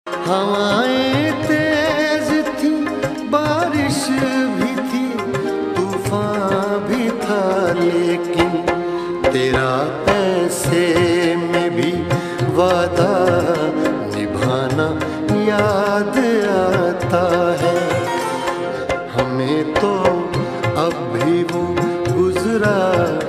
हवाएं तेज थी, बारिश भी थी, तूफान भी था, लेकिन तेरा ऐसे में भी वादा निभाना याद आता है। हमें तो अब भी वो गुजरा